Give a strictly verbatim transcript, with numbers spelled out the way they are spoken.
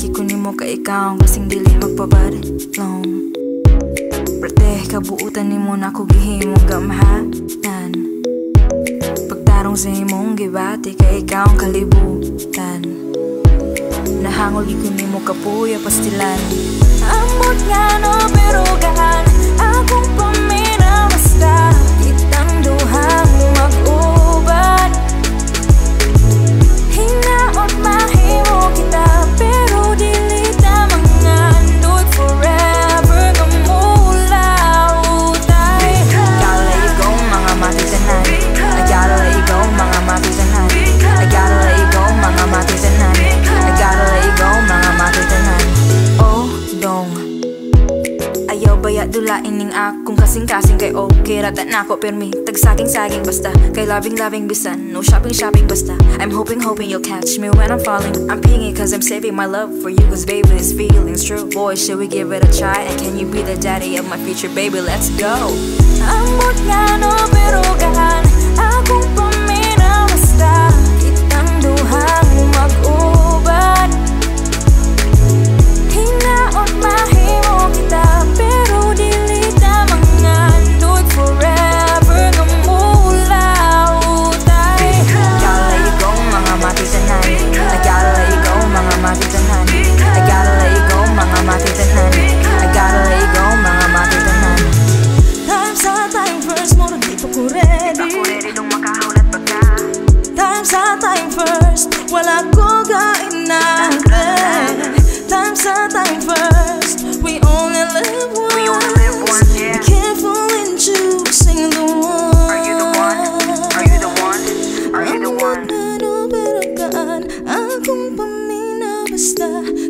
Kikunin mo ka ikaw kasing dili magpabadlong. Prate kabuutan ni mo na ko gihimong gamahanan. Pagtarong sa imong gibati ka ikaw ang kalibutan. Nahangol gikunin mo kapuya pastilan. Amot nga no pero gahan akong pamina basta kitang duhang mag-uban. Hinaot mahimo kita pero dili ta mangan. Do it forever ngamula utay. Gotta let you go mga matitanan. I gotta let you go mga matitanan. I gotta let you go mga matitanan. I gotta let you go mga matitanan. Oh dong ayaw baya dulain ning akong kasing-kasing kay okay rata na ko permi tagsaging-saging basta kay loving-loving bisan no shopping-shopping basta I'm hoping-hoping you'll catch me when I'm falling. I'm pingy cause I'm saving my love for you cause baby this feeling's true. Boy should we give it a try and can you be the daddy of my future baby, let's go. Amot nga no pero gahan akong pamina basta kitang duhang mag-uban. Hinaot mahimo kita pero dili ta mangan. Do it forever ngamula utay. Gotta let you go mga matitanan. I gotta let you go mga matitanan. I gotta let you go mga matitanan. I gotta let you go mga matitanan. Time sa time first mo rin dito ko ready. Ako ready nung makahulat pa ka. Time sa time first wala ko gainatin. Time sa time first, we only live once. We only live once, yeah. Be careful in choosing the one. Are you the one? Are you the one? Are you the one? Ang ganda no pero kaan akong pamina basta